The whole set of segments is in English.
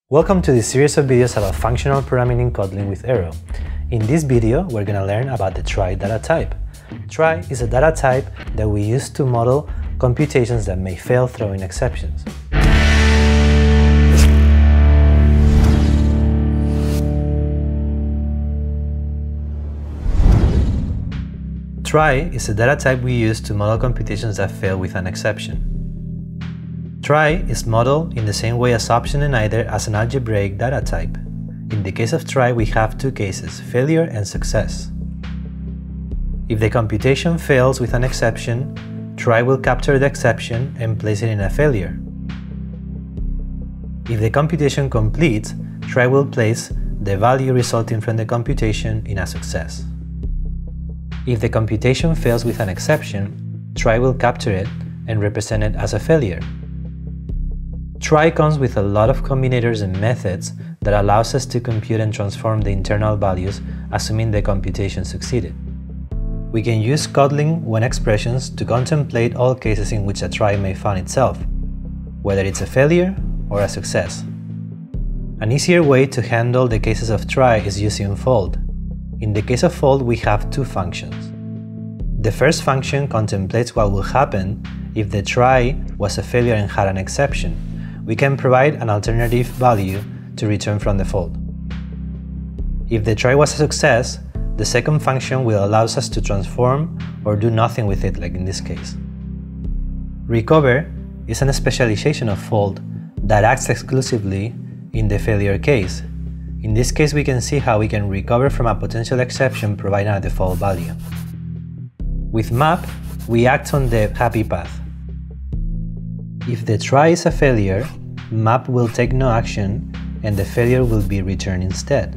Welcome to this series of videos about functional programming in Kotlin with Arrow. In this video, we're going to learn about the try data type. Try is a data type that we use to model computations that may fail throwing exceptions. Try is a data type we use to model computations that fail with an exception. Try is modeled in the same way as option and either as an algebraic data type. In the case of try, we have two cases, failure and success. If the computation fails with an exception, try will capture the exception and place it in a failure. If the computation completes, try will place the value resulting from the computation in a success. If the computation fails with an exception, try will capture it and represent it as a failure. Try comes with a lot of combinators and methods that allows us to compute and transform the internal values, assuming the computation succeeded. We can use Kotlin when expressions to contemplate all cases in which a try may find itself, whether it's a failure or a success. An easier way to handle the cases of try is using fold. In the case of fold, we have two functions. The first function contemplates what will happen if the try was a failure and had an exception. We can provide an alternative value to return from the fold. If the try was a success, the second function will allow us to transform or do nothing with it, like in this case. Recover is a specialization of fold that acts exclusively in the failure case. In this case, we can see how we can recover from a potential exception providing a default value. With map, we act on the happy path. If the try is a failure, map will take no action and the failure will be returned instead.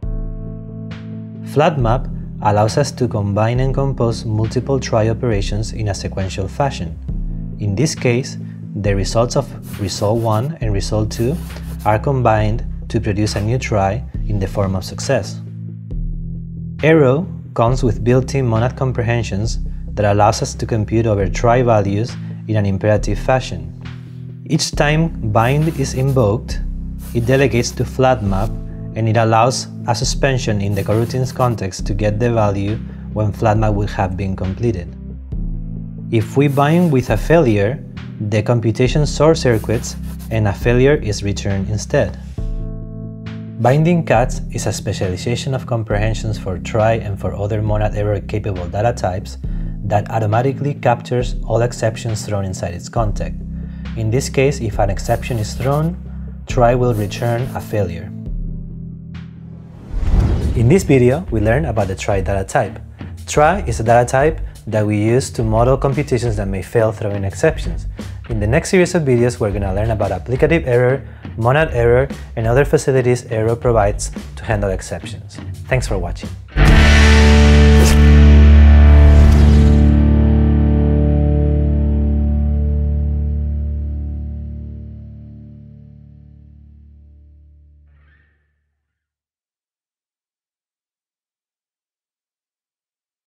Flat map allows us to combine and compose multiple try operations in a sequential fashion. In this case, the results of result 1 and result 2 are combined to produce a new try in the form of success. Arrow comes with built-in monad comprehensions that allows us to compute over try values in an imperative fashion. Each time bind is invoked, it delegates to flat map and it allows a suspension in the coroutines context to get the value when flat map will have been completed. If we bind with a failure, the computation short circuits and a failure is returned instead. Binding cats is a specialization of comprehensions for try and for other monad error capable data types that automatically captures all exceptions thrown inside its context. In this case, if an exception is thrown, try will return a failure. In this video, we learned about the try data type. Try is a data type that we use to model computations that may fail throwing exceptions. In the next series of videos, we're going to learn about applicative error, monad error, and other facilities Arrow provides to handle exceptions. Thanks for watching.